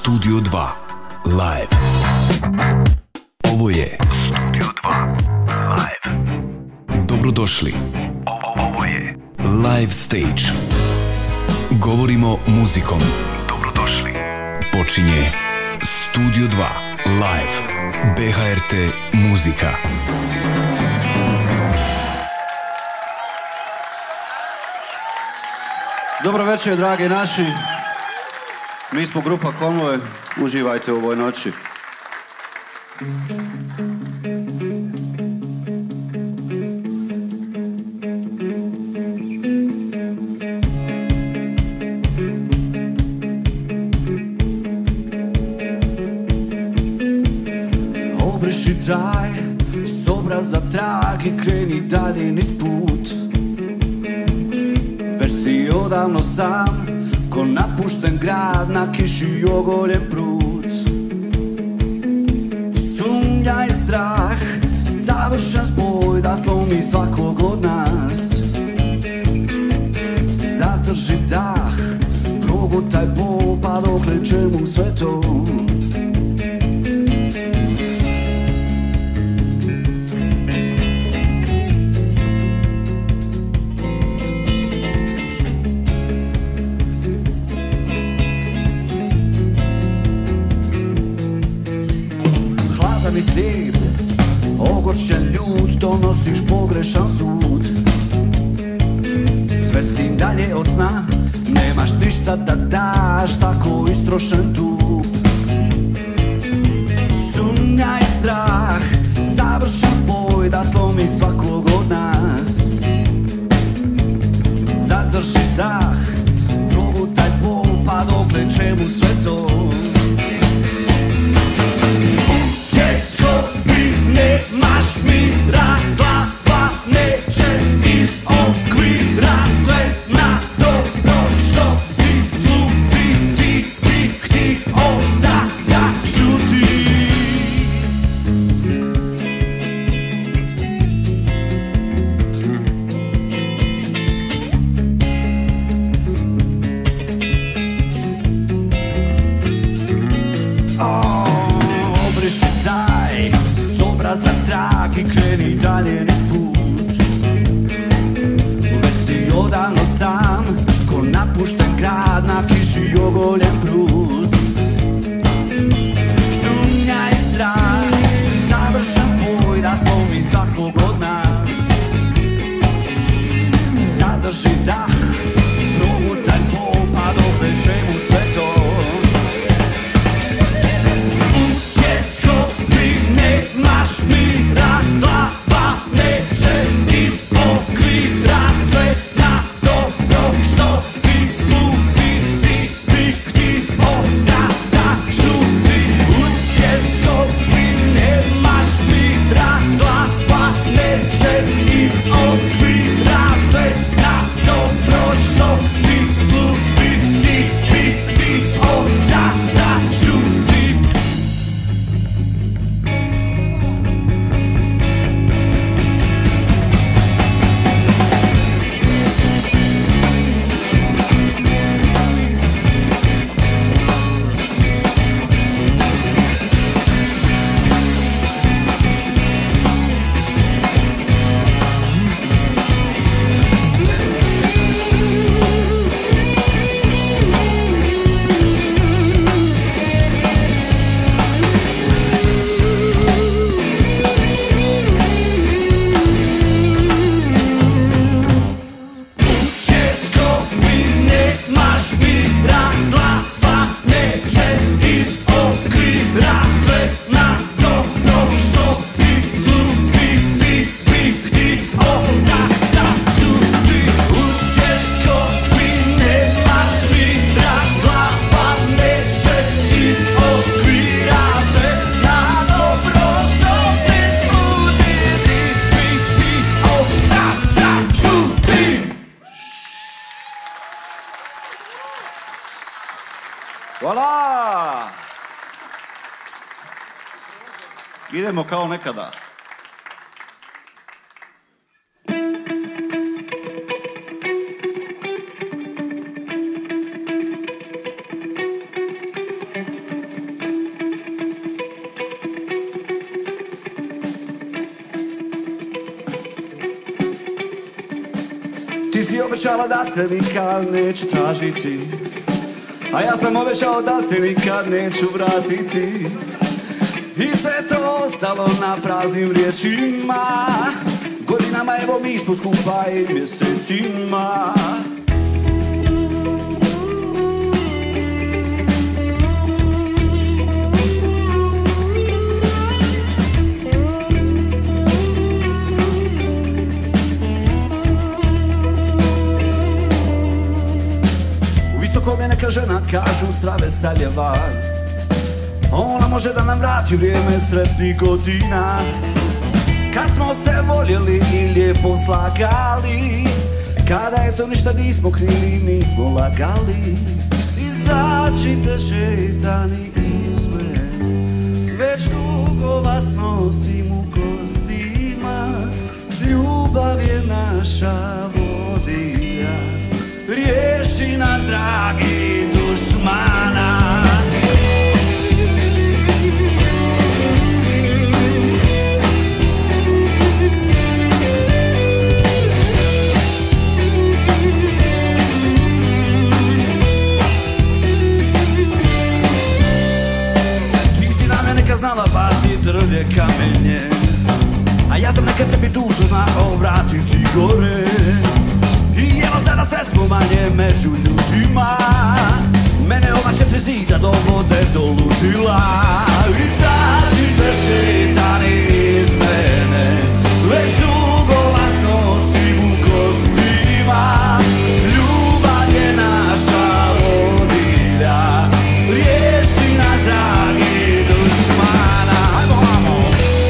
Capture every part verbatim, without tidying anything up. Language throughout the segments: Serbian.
Studio dva Live. Ovo je Studio dva Live. Dobrodošli. Ovo je Live Stage. Govorimo muzikom. Dobrodošli. Počinje Studio dva Live. B H R T muzika. Dobro večer, dragi naši. Mi smo grupa Konvoje. Uživajte u ovoj noći. Obriši taj s obraza trag i kreni dalje niz put. Već si odavno sam, ko napušten grad na kiši i ogoljen prut. Sumnja i strah, savršen spoj da slomi svakog od nas. Zadrži dah, progutaj bol, pa dokle čemu sve to. Slijep, ogorčen ljud, donosiš pogrešan sud. Sve si dalje od sna, nemaš ništa da daš, tako istrošen tup. Sumnja i strah, savršen spoj da slomi svakog od nas. Zadrži dah, progutaj bol, pa dokle čemu sve to. Nemaš mira, glava neće iz okvira. Sve na dobro što ti sluti, ti bih htio da zažuti. Obriši taj za trag i kreni dalje niz put. Već si odavno sam, ko napušten grad na kiši i ogoljen prut. Sumnja i strah, savršen spoj da slomi svakog od nas. Zadrži dah, progutaj bol, pa dokle čemu sve to. Nemaš mira, glava neće iz okvira. Sve na dobro što ti sluti, ti bih htio da zažuti. Utjeskovi, nemaš mira, glava neće iz okvira. Sve na dobro što ti sluti, ti bih htio da zažuti. Voilà! Idemo kao nekada. Ti si obećala da te nikad neću tražiti, a ja sam obećao da se nikad neću vratiti. I sve to ostalo na praznim riječima. Godinama evo mi smo skupa i mjesecima. Kom je neka žena, kažu strave saljeva. Ona može da nam vrati vrijeme sretnih godina, kad smo se voljeli i lijepo slagali, kada eto ništa nismo krili, nismo lagali. Izađite šetani iz mene, već dugo vas nosim u kostima. Ljubav je naša vodilja, riješi nas dragi dušmana. Ti si na mene kad znala bacit drvlje kamenje, a ja sam nekad tebi dušu znao vratiti gore. I evo sada sve smo manje među ljudima, mene ova šepte zida do vode dolutila. Izađite šetani iz mene, već dugo vas nosim u kostima. Ljubav je naša vodilja, riješi nas dragi dušmana. Hajmo, hajmo!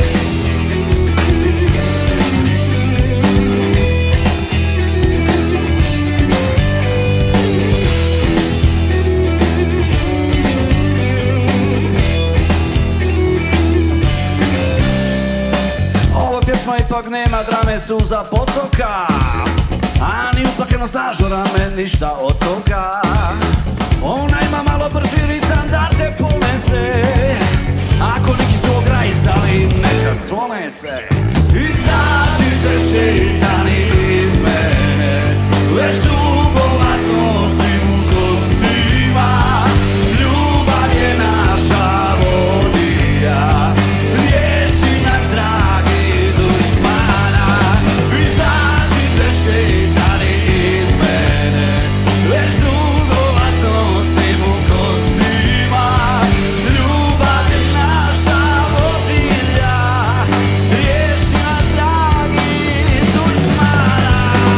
Pjesma ipak nema drame, suza potoka, a ni uplakano snažora me ništa od toga. Ona ima malo brži ritam da te ponese, ako neki su ograjzali neka sklone se. Izađite šetani iz mene, već dugo vas nosim u kostima. Ljubav je naša vodilja, riješi nas dragi dušmana. Izađite šetani iz mene, već dugo vas nosim u kostima. Ljubav je naša vodilja, riješi nas dragi dušmana.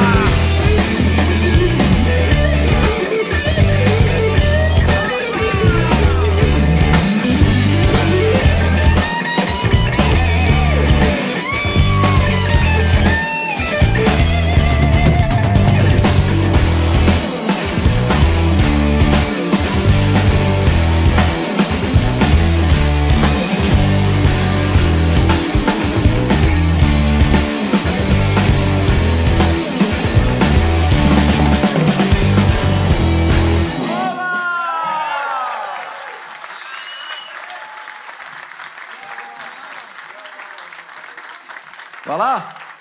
Hvala.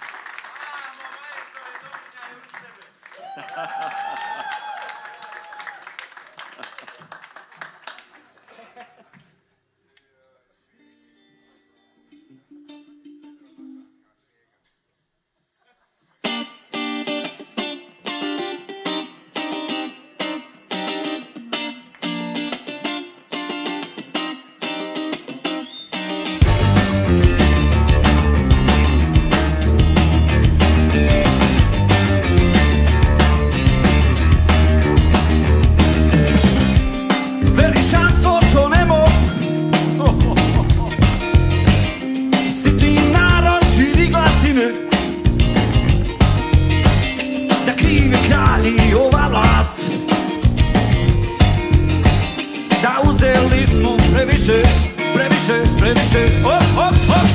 Previše, previše, previše, op, op, op.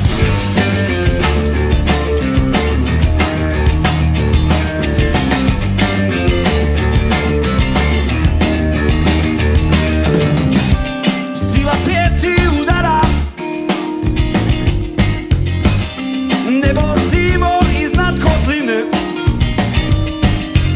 Sila prijeti udara, ne vozimo iznad kotline.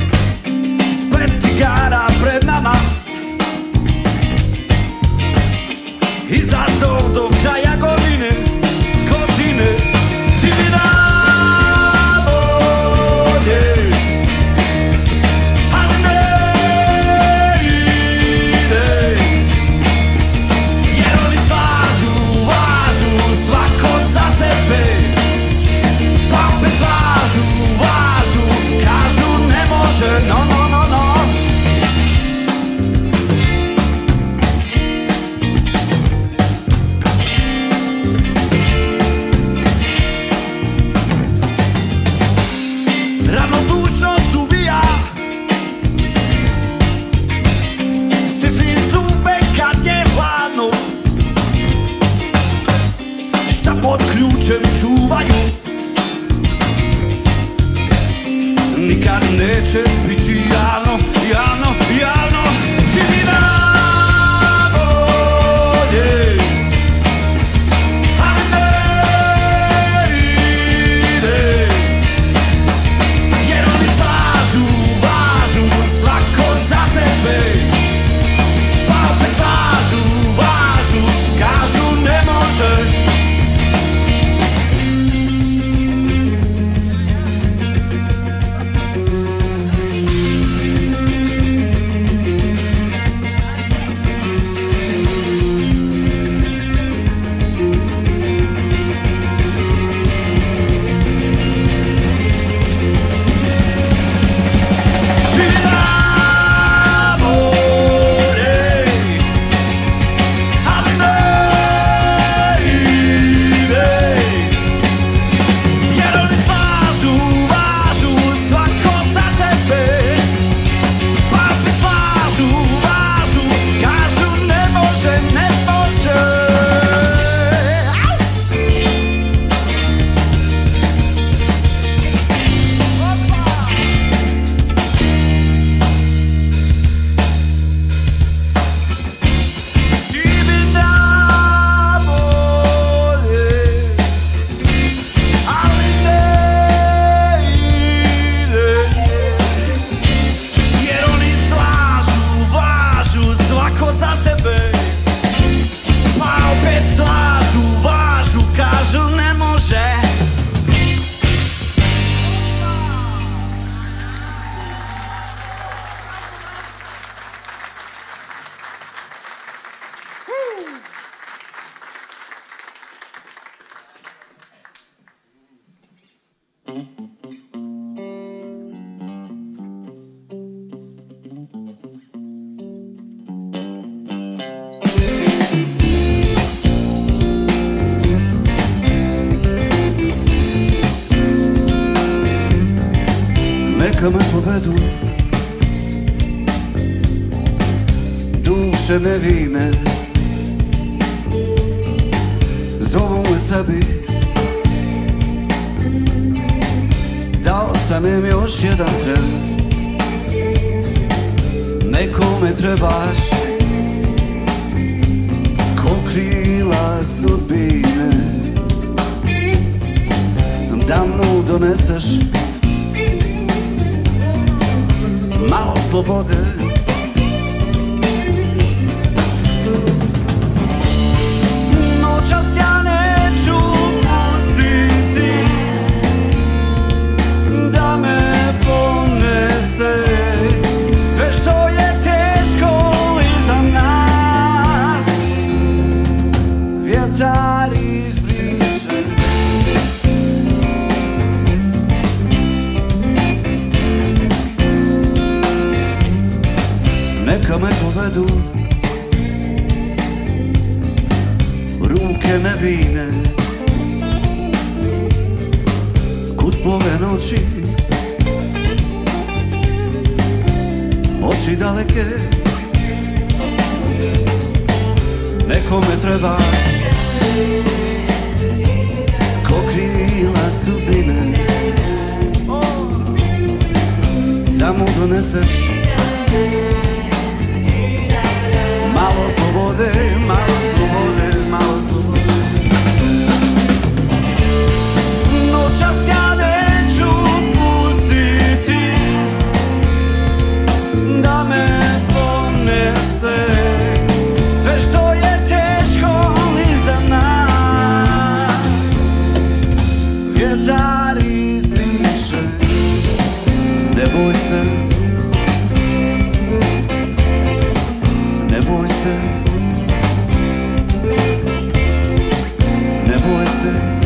neka me povedu duše nevine, zovu me sebi da ostanem još jedan tren. Nekome trebaš ko krila sudbine, da mu doneseš malo slobode. Noćas ja neću pustiti da me ponese sve što je teško iza nas. Vjetar izbriše, neka me povedu ruke nevine kud plove noći, oči daleke. Nekome trebaš ko krila sudbine, da mu doneseš malo slobode, malo slobode, malo slobode. Noćas ja neću pustiti da me ponese sve što je teško iza nas. Vjetar izbriše, ne boj se, ne boj se, ne boj se.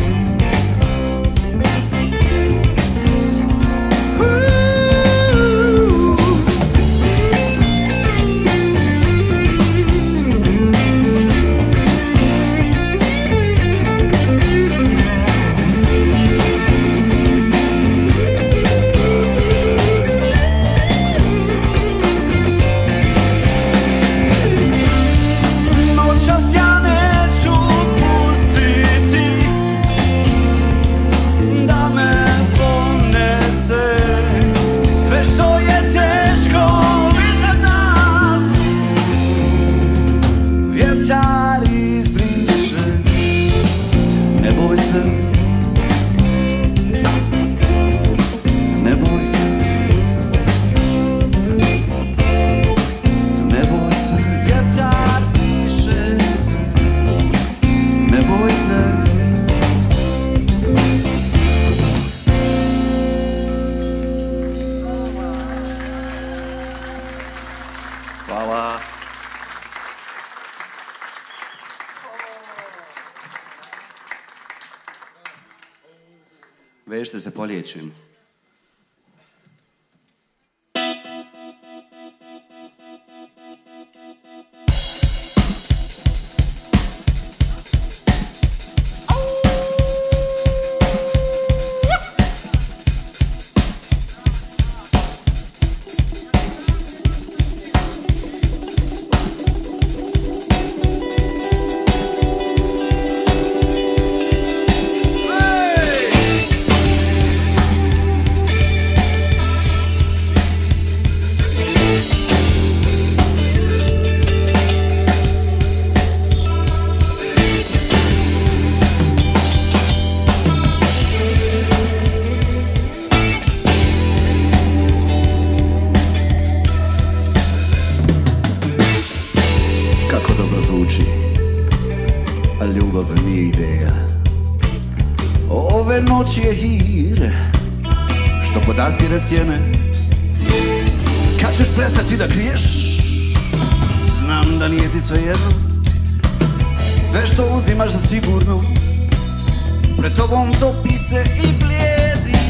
Vežite se, poliječim. Noć je hir što podastire sjene. Kad ćeš prestati da kriješ? Znam da nije ti svejedno. Sve što uzimaš za sigurno pred tobom topi se i blijedi.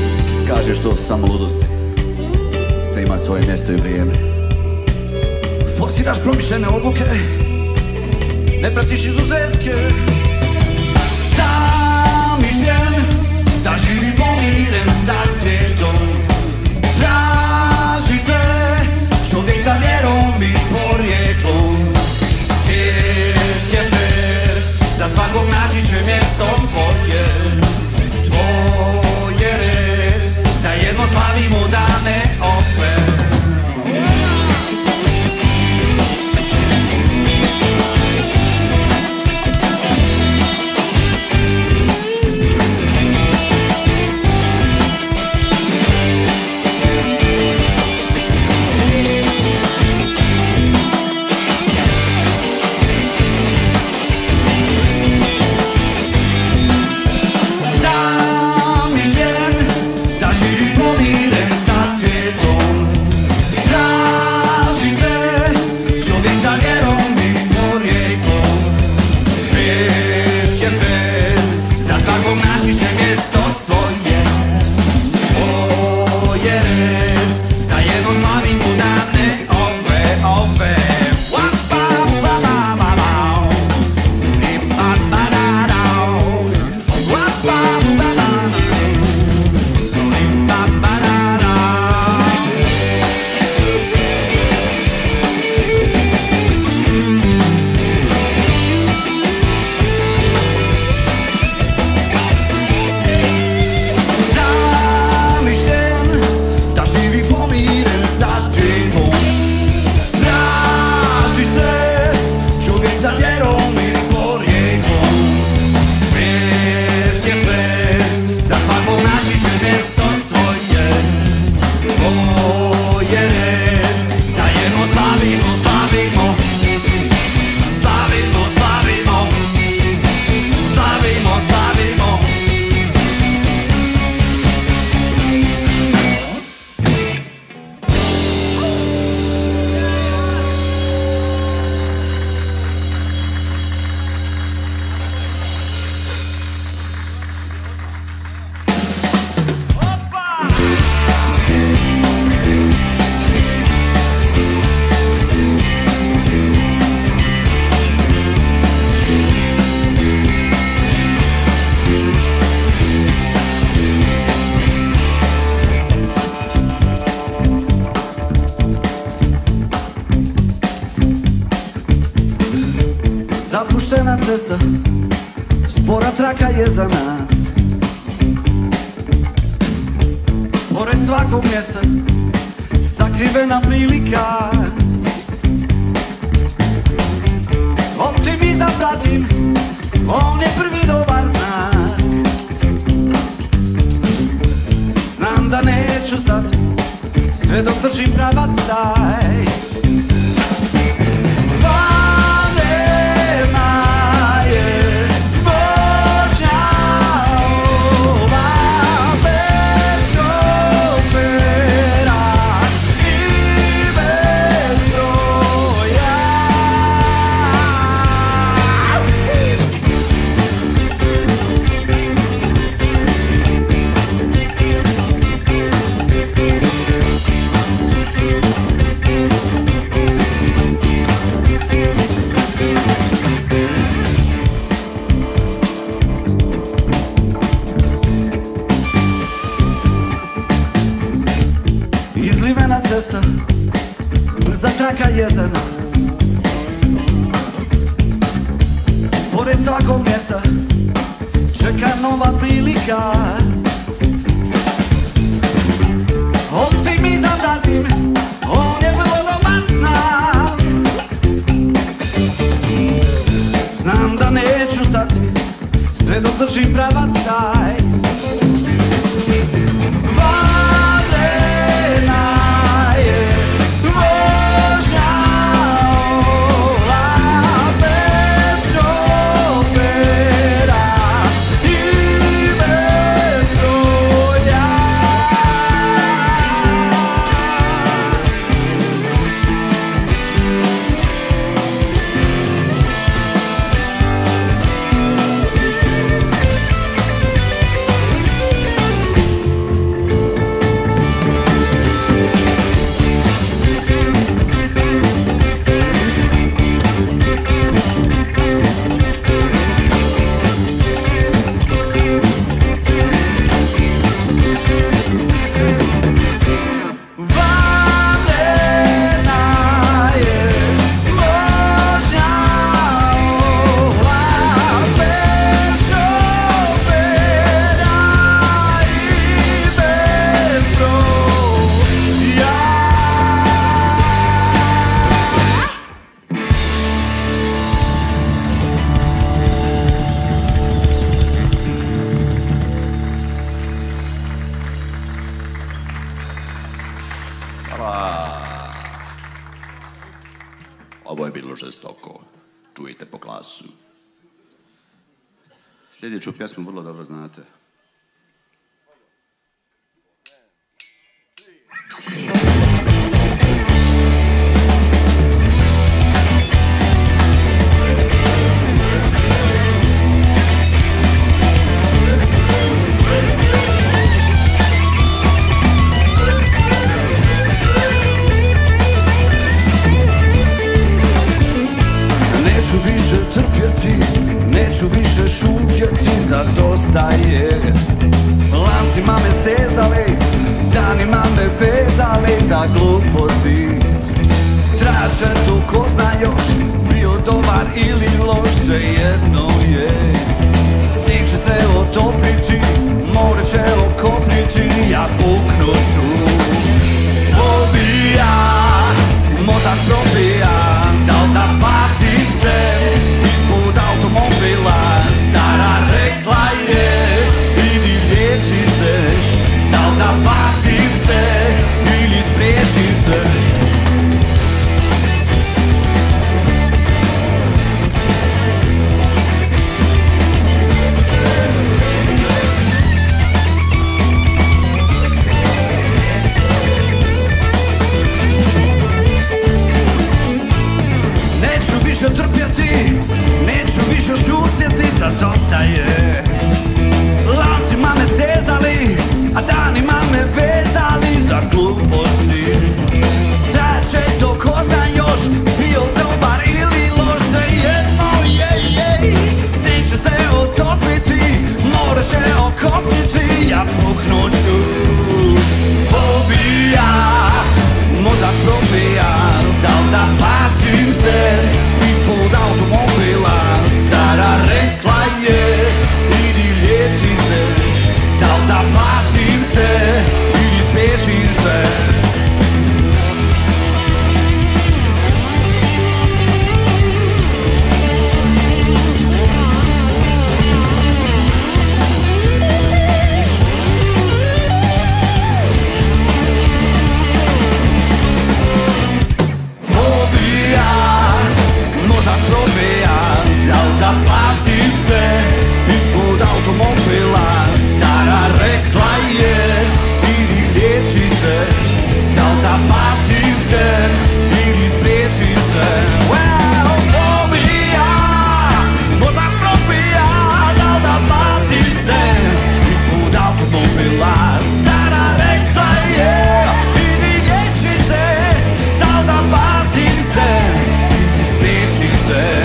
Kažeš to samo ludosti, sve ima svoje mjesto i vrijeme. forsiraš promišljene odluke, ne pratiš izuzetke. Zamišljen da živi pomiren sa svijetom, traži se čovjek sa vjerom i porijeklom. Svijet je fair, za svakog naći će mjesto svoje. Tvoje red, zajedno slavimo dane opet. Zapuštena cesta, spora traka je za nas. Pored svakog mjesta, sakrivena prilika. Optimizam pratim, on je prvi dobar znak. Znam da neću stati, sve dok držim pravac taj. Cesta, brza traka je za nas. Pored svakog mjesta čeka nova prilika. Optimizam vratim, on je vrlo dobar znak. Znam da neću stati, sve dok držim pravac taj. po klasu. Sljedeću pjesmu vrlo dobro znate. Neću više trpjeti, neću više šutjeti, za dosta je. Lancima me stezali, danima me vezali za gluposti. Tražem tu ko zna još, bio dobar ili loš, svejedno je. Snijeg će se otopiti, more će okopniti, ja puknut ću. Pobija, mozak probija, dal da pasim se ispod automobila. Stara rekla je, idi liječi se, dal da pasim se ili spriječim se. Trpjeti, neću više šutjeti, sad dosta je. Lancima me stezali, a danima me vezali za gluposti. Traće to ko zna još, bio dobar ili loš, svejedno je, je. Snijeg će se otopiti, more će okopniti, ja puknut ću. Pobija, mozak probija, dal da pasim se ispod automobila. Stara rekla je, idi liječi se, dal da pasim se ili spriječim se. Da pazim se ispod automobila. Stara rekla je, idi liječi se, dal da pazim se ili spriječim se. Well, pobija, mozak probija, dal da pazim se ispod automobila. Stara rekla je, idi liječi se, dal da pazim se ili spriječim se.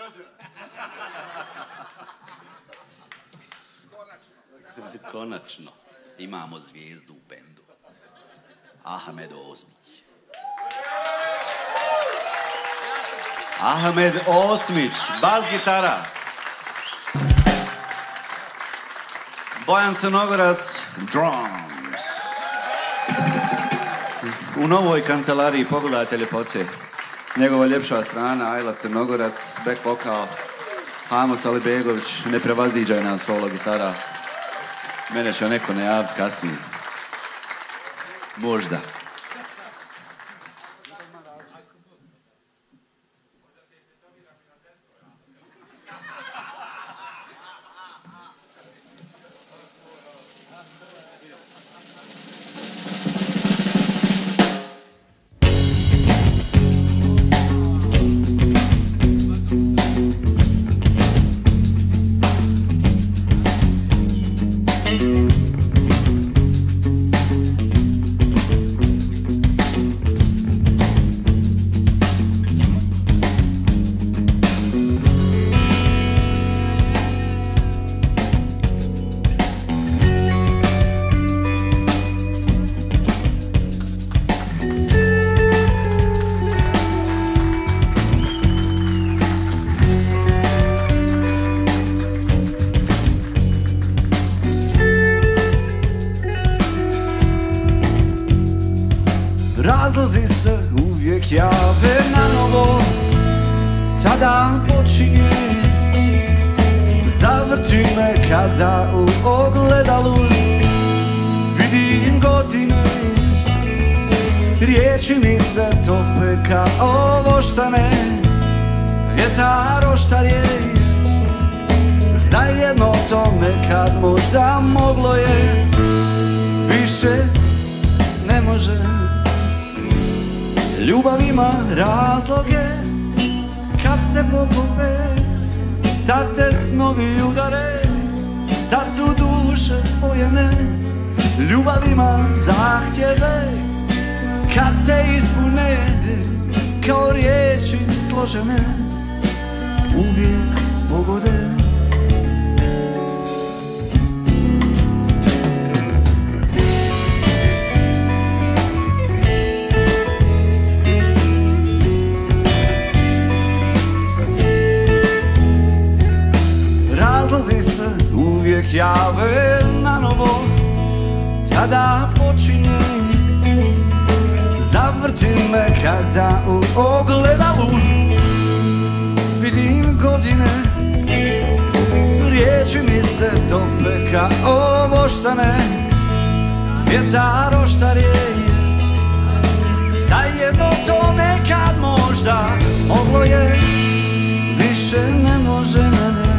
Konačno imamo zvijezdu u bendu. Ahmed Osmić. Ahmed Osmić, bas gitara. Bojan Crnogorac, drums. U novoj kancelariji pogledajte ljepote. Njegova ljepša strana, Ajla Crnogorac, back vokal, Amos Alibegović, neprevaziđajna solo gitara. Mene će neko najaviti kasnije. Možda. Razlozi se uvijek jave na novo, tada počinje. Zavrti me kada u ogledalu vidim godine. Riječi mi se tope kao voštane, vjetar oštarje. Zajedno to nekad možda moglo je, više ne može. Ljubav ima razloge, kad se pokupe, tad te snovi udare, tad su duše spojene. Ljubav ima zahtjeve, kad se ispune, kao riječi složene, uvijek pogode. Razlozi se uvijek jave na novo, tada počinje. Zavrti me kada u ogledalu vidim godine. Riječi mi se tope kao voštane, vjetar oštarje. Zajedno to nekad možda moglo je, više ne može mene.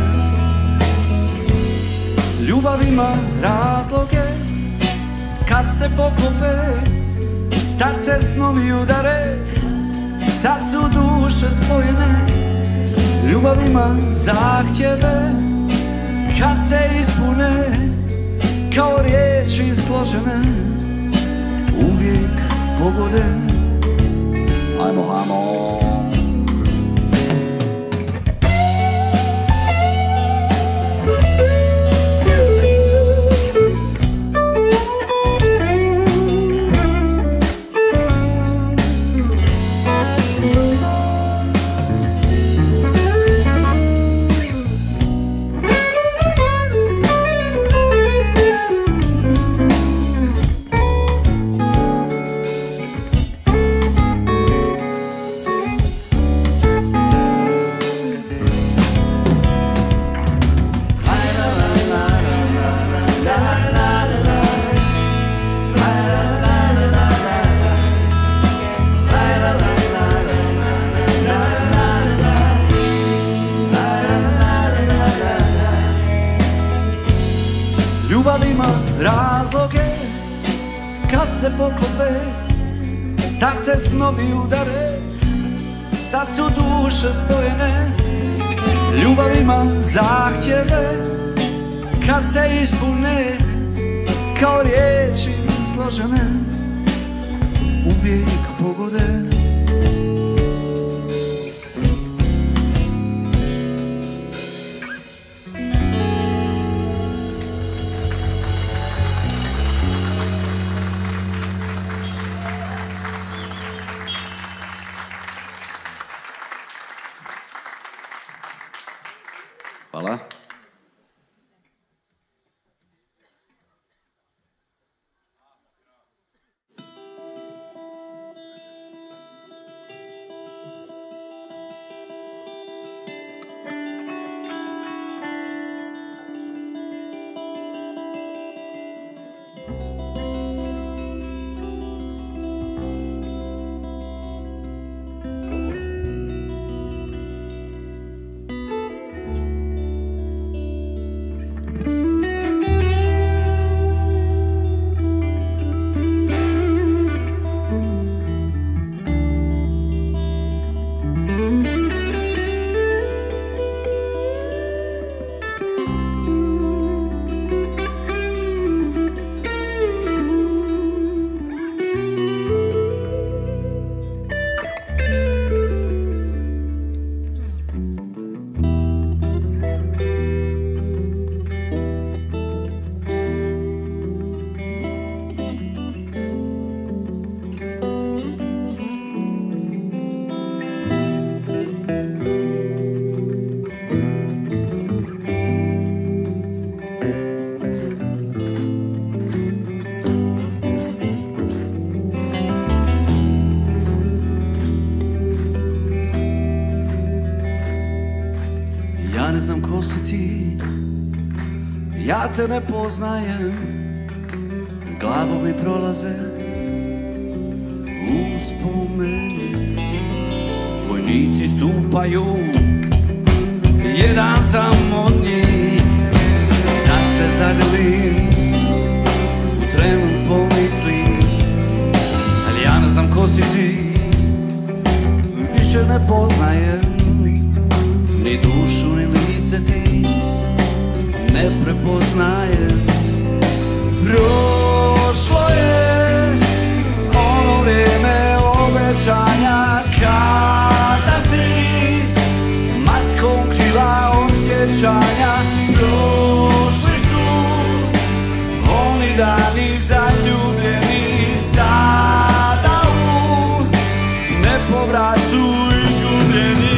Ljubav ima razloge, kad se pokope, tad te snovi udare, tad su duše spojene. Ljubav ima zahtjeve, kad se ispune, kao riječi složene, uvijek pogode. Ajmo, ajmo. Ljubav ima razloge, kad se pokope, tad te snovi udare, tad su duše spojene. Ljubav ima zahtjeve, kad se ispune, kao riječi složene, uvijek pogode. Hvala. Ja te ne poznajem, glavom mi prolaze uspomeni. Vojnici stupaju, jedan sam od njih. Da te zagrlim, u trenu pomislim, ali ja ne znam ko si ti, više ne poznajem ni dušu ni lice ti. Ne prepoznajem. Prošlo je ono vrijeme obećanja, kada si maskom krila osjećanja. Prošli su oni dani zaljubljeni, sada u nepovrat su izgubljeni.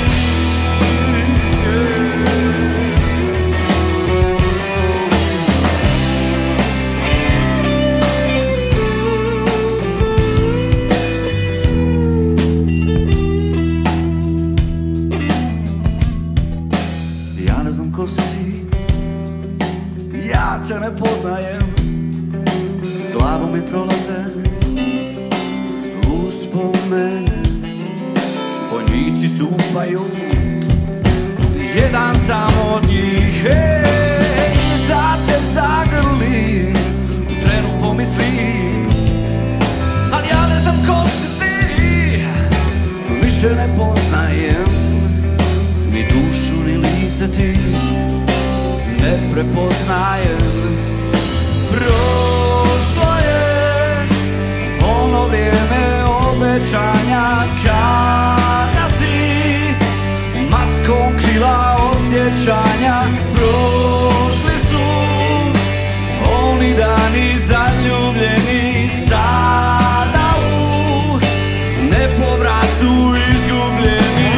Ko si ti, ja te ne poznajem, glavom mi prolaze uspomene. Vojnici stupaju, jedan sam od njih. Hej, da te zagrlim, u trenu pomislim, ali ja ne znam ko si ti, više ne poznajem ni dušu ni lice ti. Ne prepoznajem. Prošlo je ono vrijeme obećanja, kada si maskom krila osjećanja. Prošli su oni dani zaljubljeni, sada u nepovrat su izgubljeni.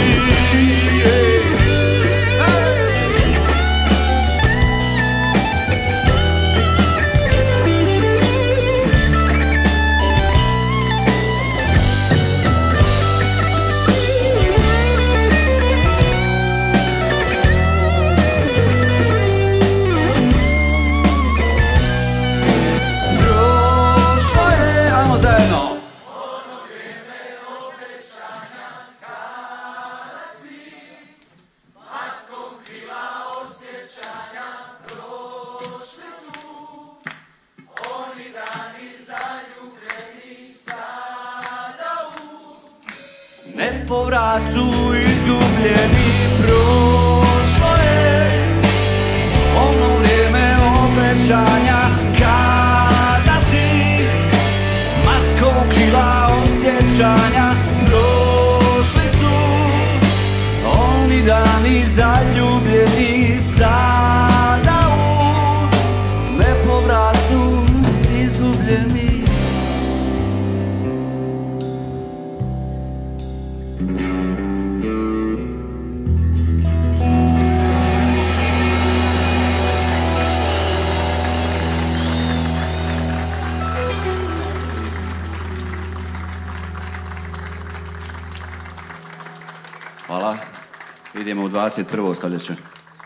Nepovrat su izgubljeni. Prošlo je ono vrijeme obećanja, kada si maskom krila osjećanja. Prošli su oni dani zaljubljeni, sada u nepovrat su izgubljeni. Idemo u dvadeset prvo stoljeće.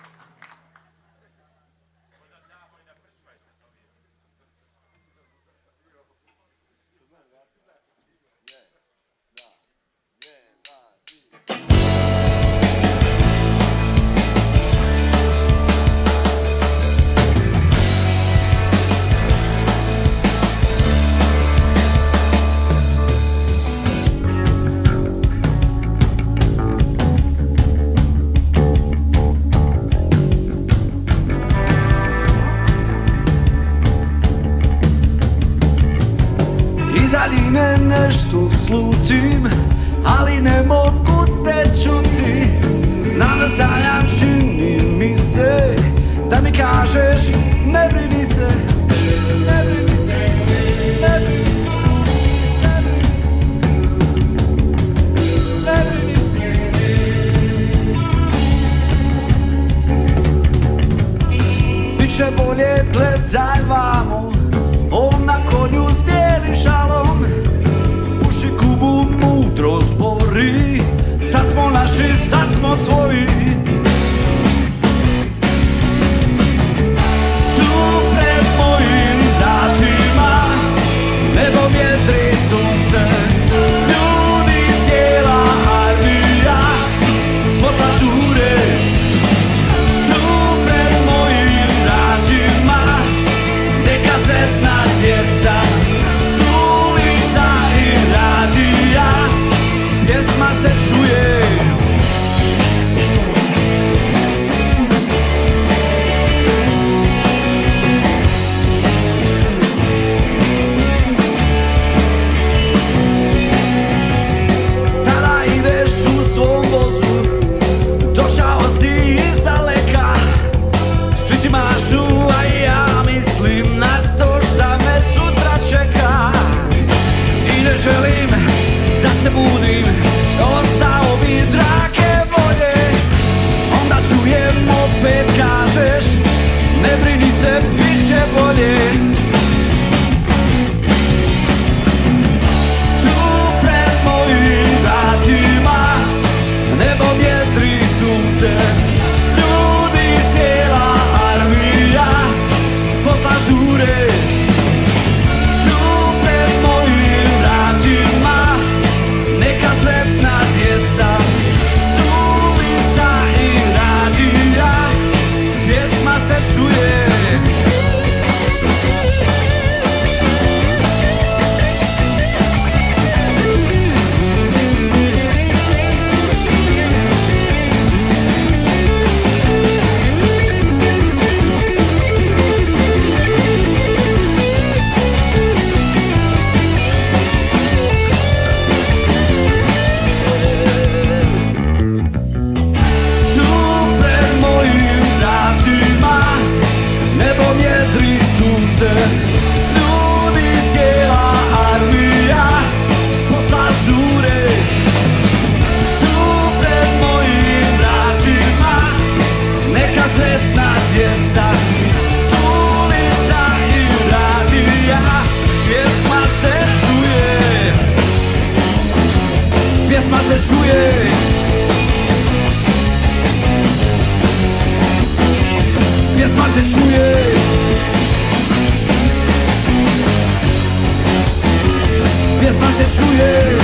Nešto slutim, ali ne mogu te čuti. Znam da sanjam, čini mi se da mi kažeš ne brini se, ne brini se, ne brini se, ne brini se. Biće bolje, gledaj vamo, on na konju s bijelim šalom. Uši Kubu mudro zbori, sad smo naši, sad smo svoji. Tu pred mojim vratima nebo vjetri sunce, ljudi cijela armija s posla žure. Tu pred mojim vratima neka setna djeca, pjesma se čuje. Sada ideš u svom vozu, došao si iz daleka. Svi ti mažu, a ja mislim na to šta me sutra čeka. I ne želim da se budim, ostao bi drage volje. Onda čujem opet kažeš ne brini se, bit će bolje. Tu pred mojim vratima nebo vjetri sunce, ljudi cijela armija s posla žure. Sretna djeca, sulica i radija, pjesma se čuje. Ljudi cijela armija s posla žure. Tu pred mojim vratima neka sretna djeca, sulica i radija, pjesma se čuje. Pjesma se čuje. Pjesma se čuje. Pjesma se čuje.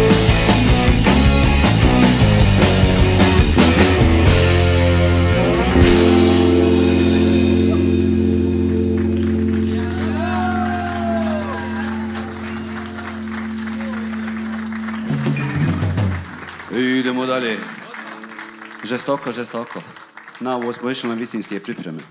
Idemo dalje. Žestoko, žestoko. Na ovo smo išli na visinske pripreme.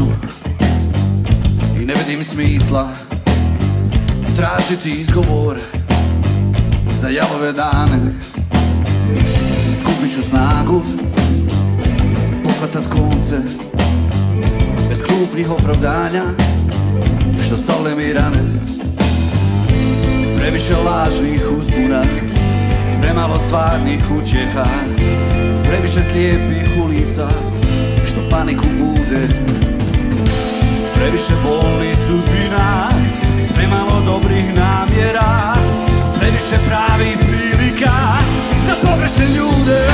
lažu i ne vidim smisla tražiti izgovor za jalove dane. Skupit ću snagu, pohvatat konce bez krupnih opravdanja što sole mi rane. Previše lažnih uzbuna, premalo stvarnih utjeha, previše slijepih ulica što paniku bude, previše bolnih sudbina, premalo dobrih namjera, previše pravih prilika za pogrešne ljude.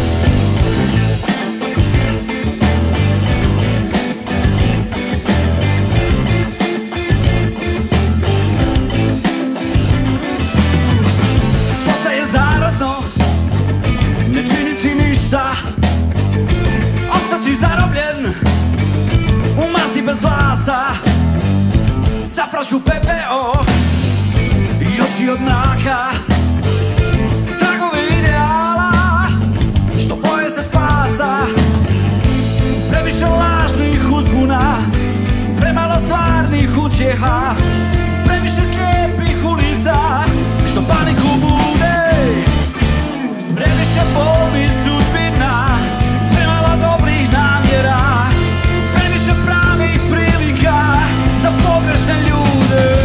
Postaje zarazno ne činiti ništa, ostati zarobljen u masi bez glasa. Zapraću pepeo i oči od mraka, tragove ideala što boje se spasa. Previše lažnih uzbuna, premalo stvarnih utjeha, previše slijepih ulica što paniku bude, previše bolnih sudbina, premalo dobrih namjera, previše pravih prilika za pogrešne ljude.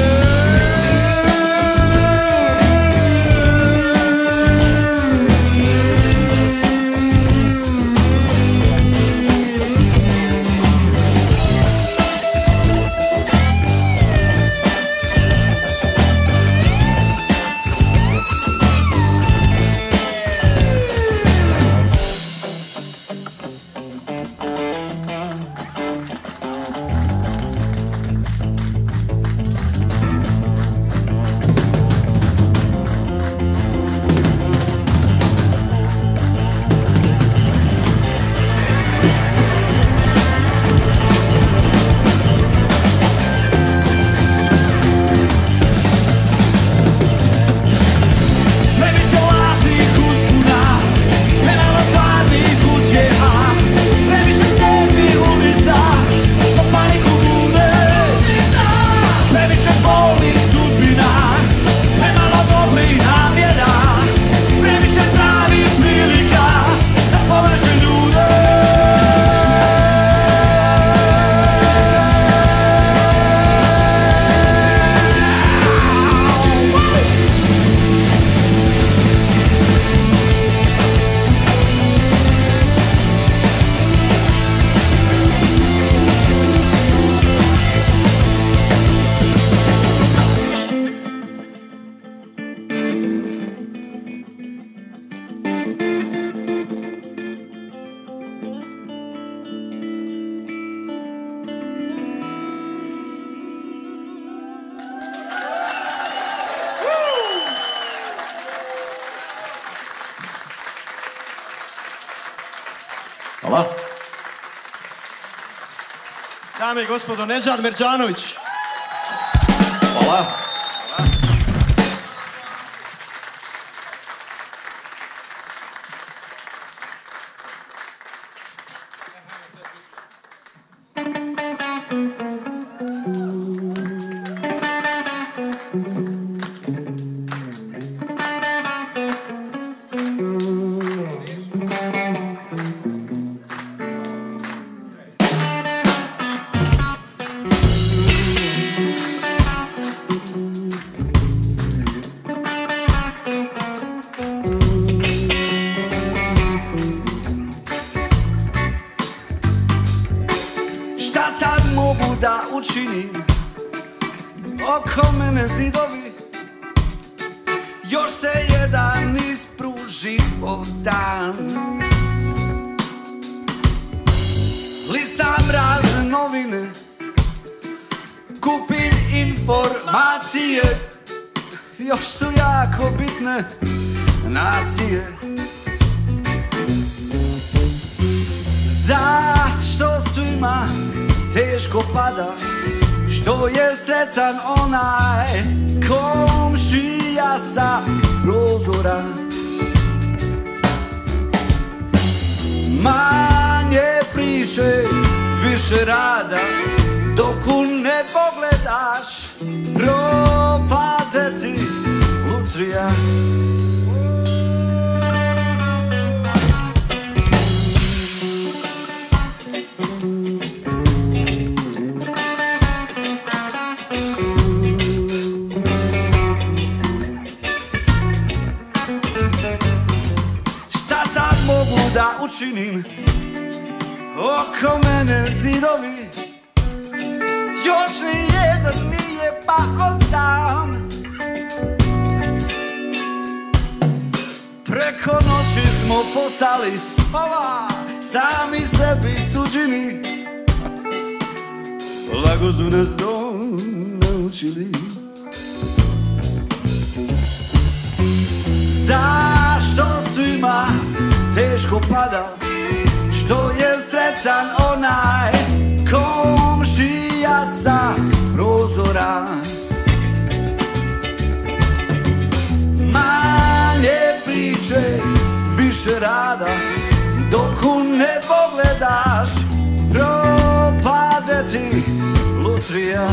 Hvala. Dame i gospodo, Nežad Merđanović. Hvala. Da učinim oko mene zidovi, još se jedan ispružio dan. Listam razne novine, kupim informacije, još su jako bitne nacije. Zašto svima teško pada, što je sretan onaj komšija sa prozora? Manje priče, više rada dok u ne pogledaš, propade ti lutrija. Šta sad mogu da učinim? Oko mene zidovi, još ni jedan nije pao sam. Preko noći smo postali ova sami sebi tuđini. Lako su nas to naučili. Zašto svima teško pada, što je sretan onaj komšija sa prozora? Manje priče, više rada, dok u ne pogledaš, propade ti lutrija.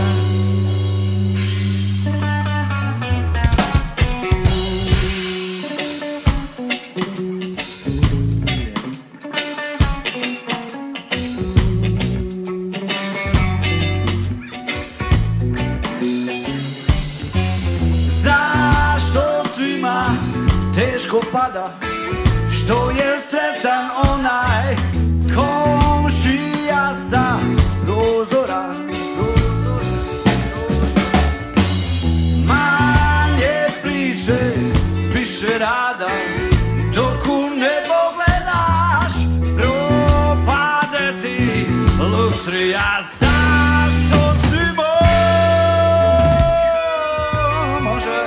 Teško pada, što je sretan onaj komšija sa prozora. Manje priče, više rada, dok u ne pogledaš, propade ti lutrija. Zašto svima može?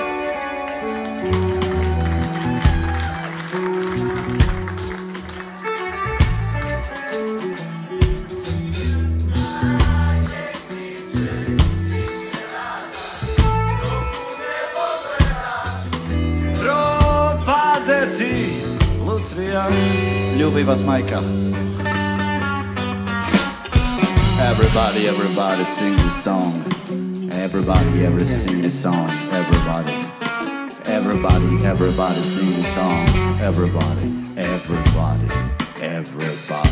Ljubi vas majka. Everybody, everybody sing this song. Everybody, every sing this song. Everybody, everybody, everybody sing this song. Everybody, everybody, everybody.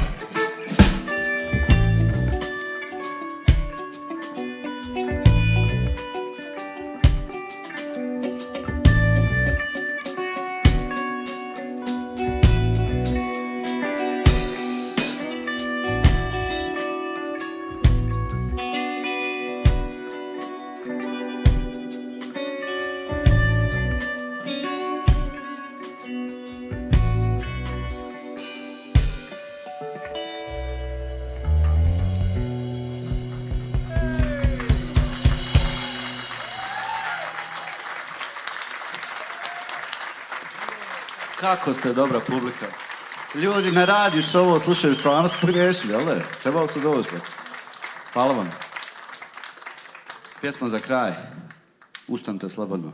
Kako ste dobra publika. Ljudi na radiju što ovo slušaju stvarno su prigriješili, jel da? Trebalo su doći. Hvala vam. Pjesma za kraj. Ustanite slobodno.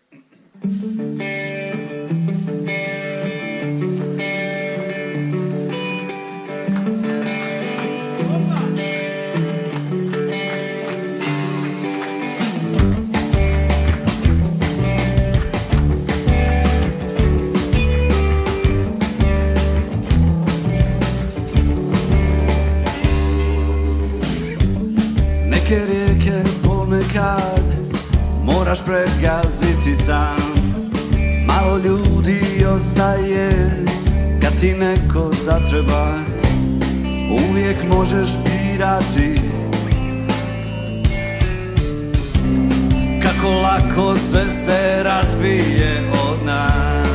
Neke rijeke ponekad moraš pregaziti sam. Malo ljudi ostaje kad ti neko zatreba. Uvijek možeš birati kako lako sve se razbije od nas.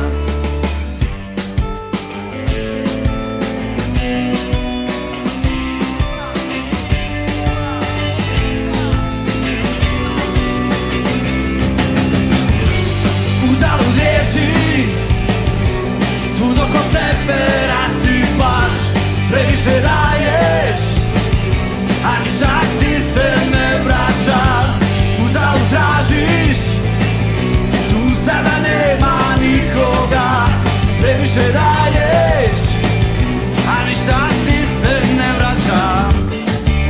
Uzalud riječi, svud oko sebe rasipaš, previše daješ, a ništa ti se ne vraća. Uzalud tražiš, tu sada nema nikoga, previše daješ, a ništa ti se ne vraća.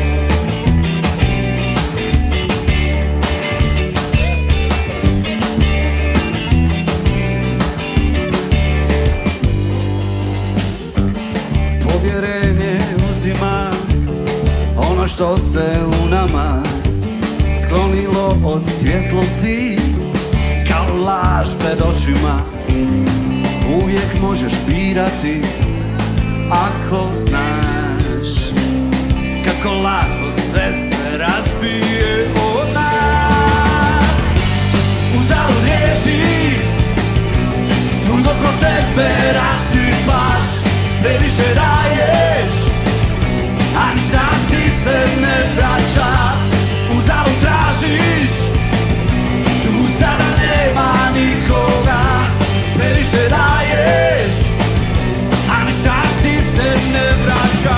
od svjetlosti, kao laž pred očima. Uvijek možeš birati ako znaš kako lako sve se razbije od nas. Uzalud riječi, svud oko sebe rasipaš, previše daješ, a ništa ti se ne vraća. Uzalud tražiš, tu sada nema nikoga, previše daješ, a ništa ti se ne vraća.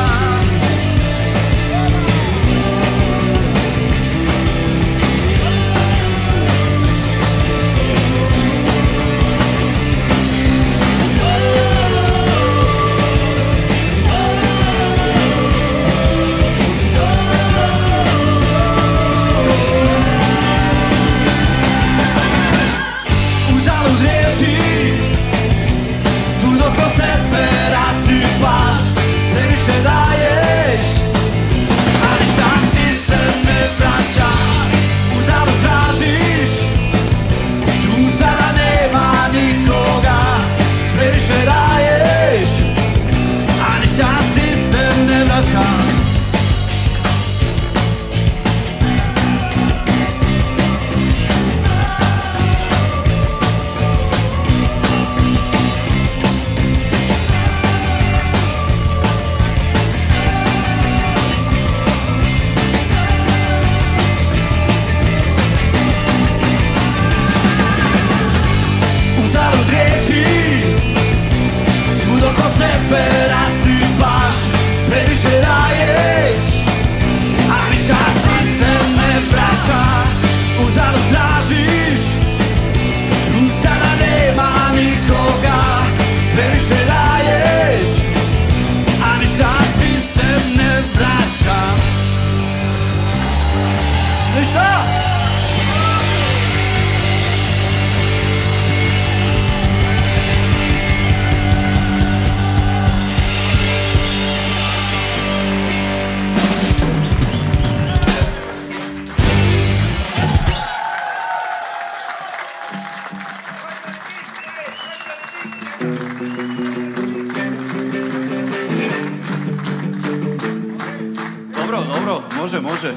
Dobro, dobro, može, može.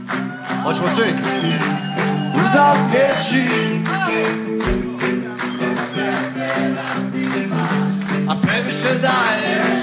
Hoćemo svi. Uzalud riječi, a previše daješ,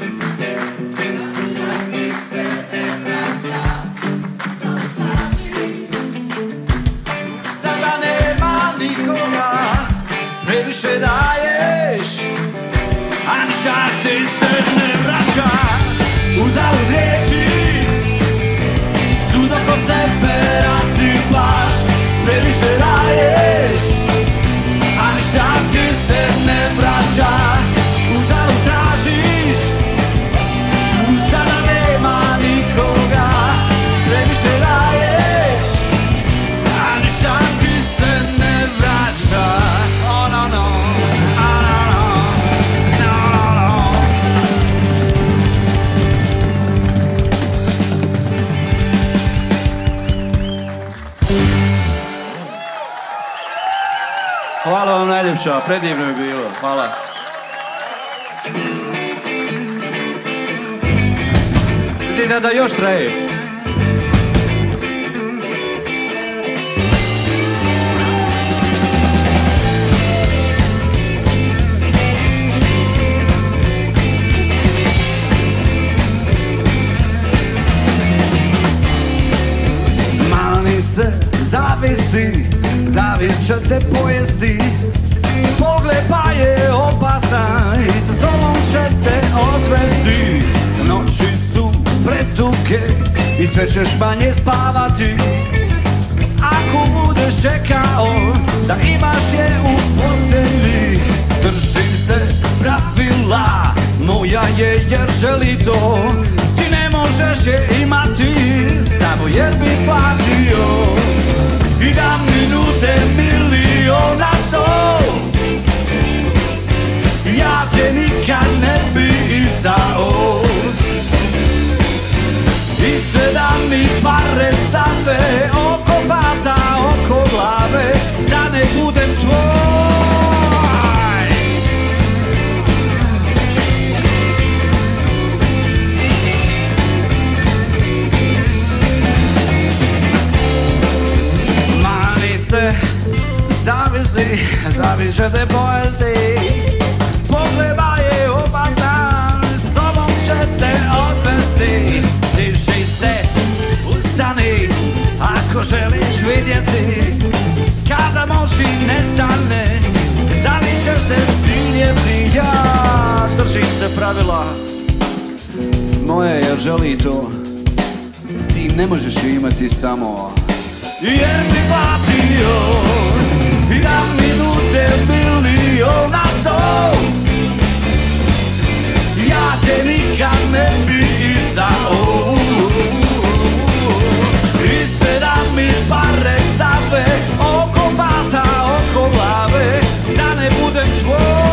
sada nema nikoga, previše daješ, a ništa ti se ne vraća. Uzalud riječi, svud oko sebe rasipaš, previše daješ, a ništa ti se ne vraća. Uzalud tražiš, tu sada nema nikoga, previše daješ, a ništa ti se ne vraća. Oh no no, oh no no, no no no. Hvala vam najljepša, predivno je bilo, hvala. Izgleda da još traje. Mani se zavisti, zavist će te pojesti. Pogled pa je opasna i sa sobom će te odvesti. Noći su preduge i sve ćeš manje spavati. Ako budeš čekao da imaš je u postelji, drži se pravila moja je jer želi to. Ti ne možeš je imati samo jer bi platio. I da minute miliona sto, ja te nikad ne bi izdao. I sve da mi pare stave oko baza, zaviše te pojesti. Pogleda je opasan, s sobom će te odvesti. Diži se, ustani, ako želiš vidjeti. Kada moći nestane, da li ćeš se stidjeti? Ja držim se pravila moje, jer želi to. Ti ne možeš imati samo, jer mi platio ja minute milion na sto. Ja te nikad ne bi izdao. I sve da mi pare stave oko pasa, oko glave, da ne budem tvoj.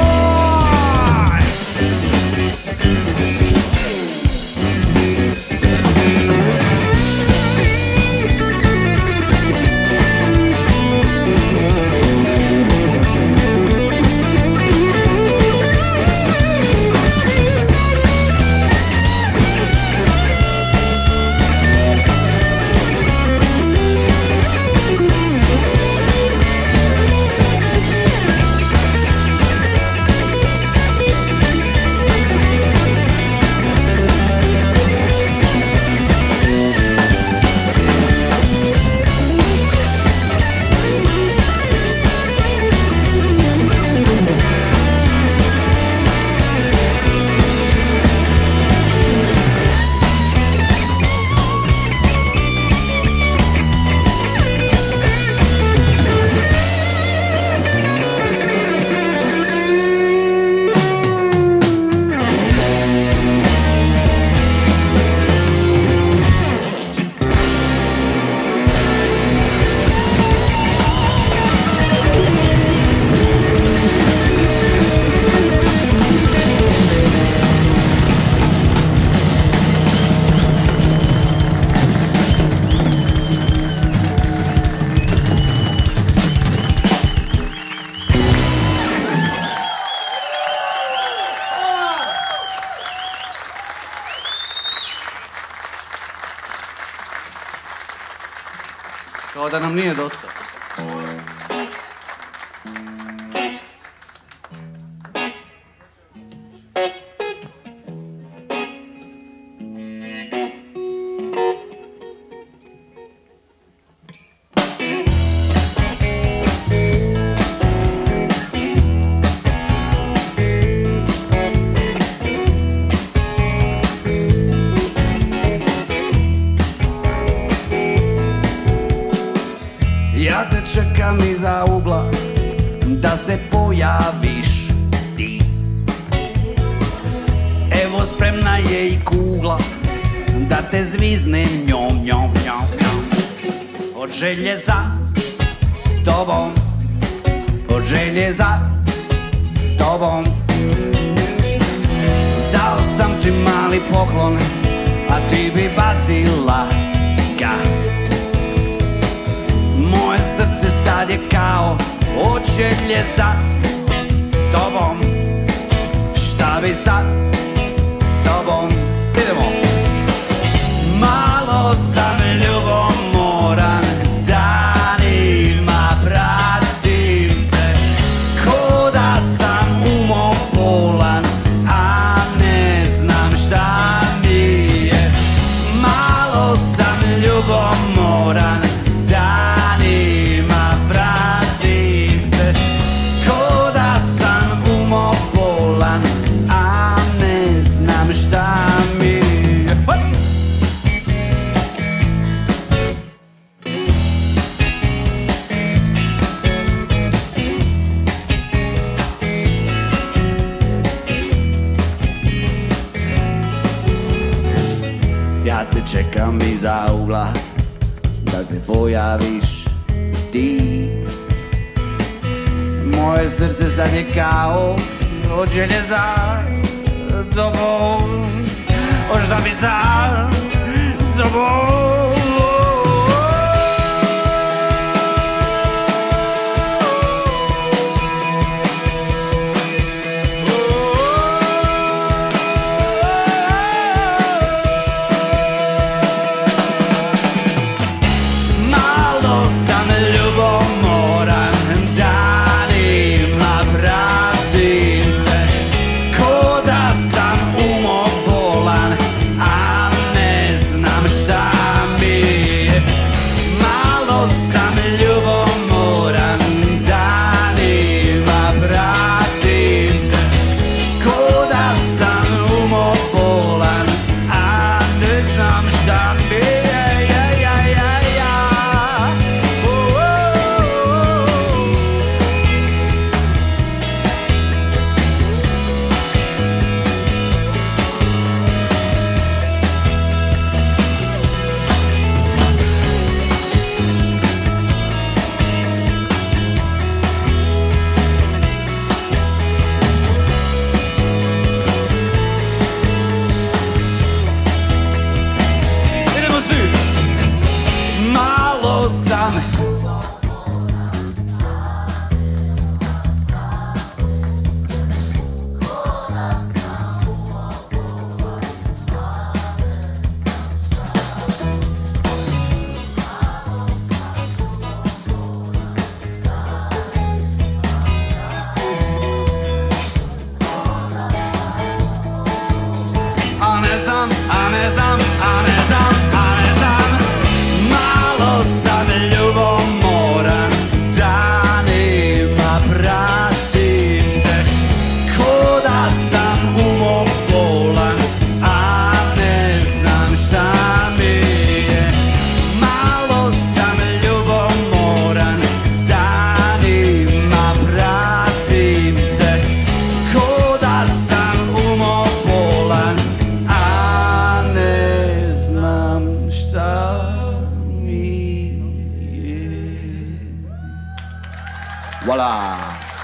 Kao da nam nije dosta. Ja te čekam iza ugla, da se pojaviš ti. Evo spremna je i kugla, da te zvizne njom, njom, njom, njom. Od želje za tobom, od želje za tobom. Dao sam ti mali poklon, a ti bi bacila ga. Moje srce sad je kao od želje za tobom. Šta bi sad s tobom? Idemo! Malo sam ljubomoran, danima pratim te, ko da sam umopolan, a ne znam šta mi je. Malo sam ljubomoran, danima pratim te, ko da sam umopolan, a ne znam šta mi je. Ja te čekam iza ugla, da se pojaviš ti. Moje srce sad je kao od želje za tobom. O šta bi sad s tobom? Malo sam ljubomoran, dani Voilà.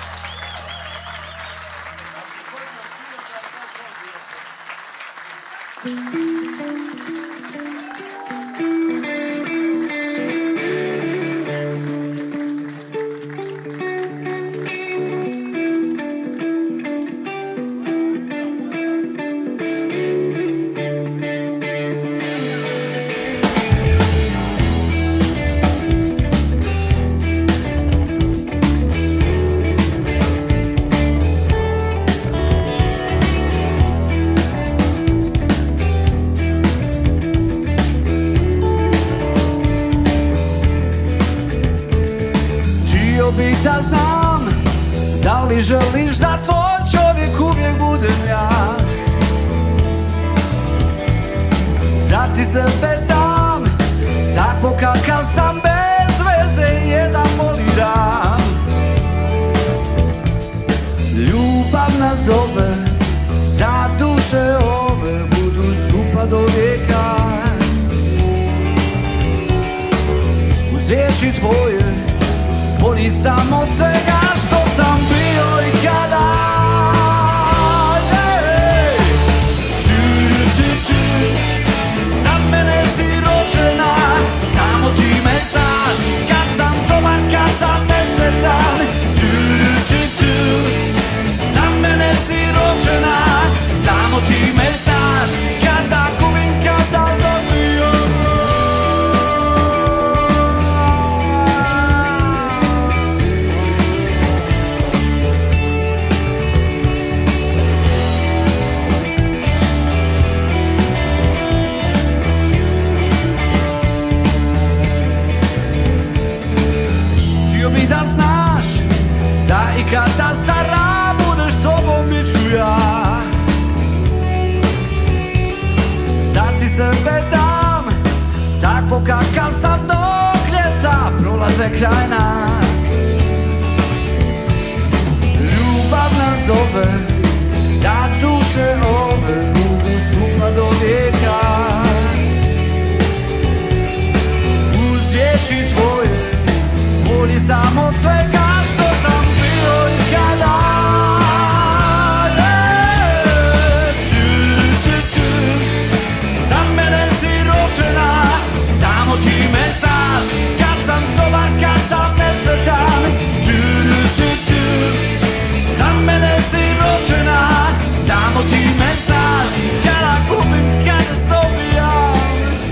Bi da znam, da li želiš da tvoj čovjek uvijek budem ja, da ti sebe dam, takvo kakav sam bez veze, jedan moli dan. Ljubav nas zove, da duše ove budu skupa do vijeka. Uz riječi tvoje bolji sam od svega što sam bio i kada. Yeah. Tu, tu, tu. Za mene si rođena, samo ti me znaš, kad sam dobar, kad sam nesretan. Tu, tu, tu. Za mene si rođena, samo ti me znaš, kada gubim, kada dobijem. Bi da znaš, da i kada stara budeš s tobom bit ću ja, da ti sebe dam, takvo kakav sam dok ljeta prolaze kraj nas. Ljubav nas zove, da duše ove budu skupa do vijeka. Uz riječi tvoje bolji sam od svega što sam bio i kada. Yeah. Tu, tu, tu. Za mene si rođena, samo ti me znaš, kad sam dobar, kad sam nesretan. Tu, tu, tu. Za mene si rođena, samo ti me znaš, kada gubim, kada dobijam.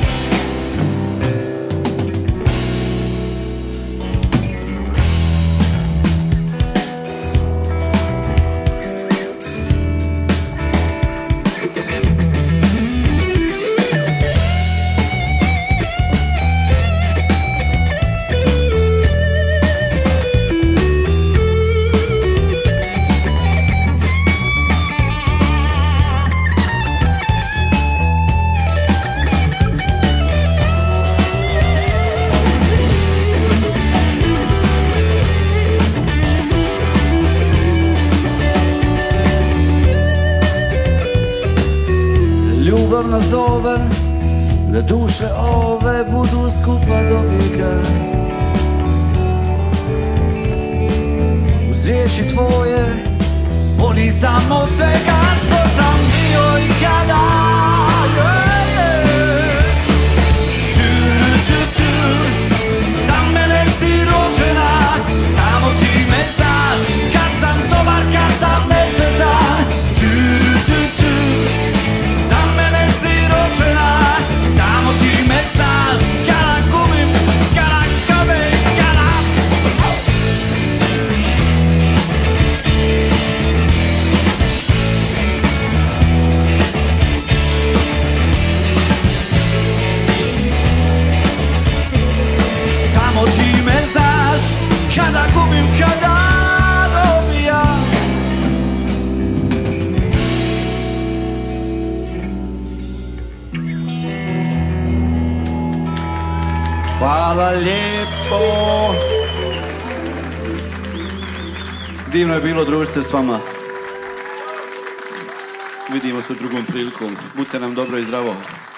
Ljubav nas zove, da duše ove budu skupa do vijeka. Uz riječi tvoje bolji sam od svega što sam bio i kada. Yeah, yeah. Tu, tu, tu. Za mene si rođena, samo ti me znaš, kad sam dobar, kad sam nesretan. Tu, tu, tu. Za mene si rođena, samo ti me znaš, kada gubim, kada gubim, kada. Samo ti me znaš, kada gubim, kada dobijam. Hvala lijepo. Divno je bilo družiti se s vama. Vidimo se drugom prilikom. Budite nam dobro i zdravo.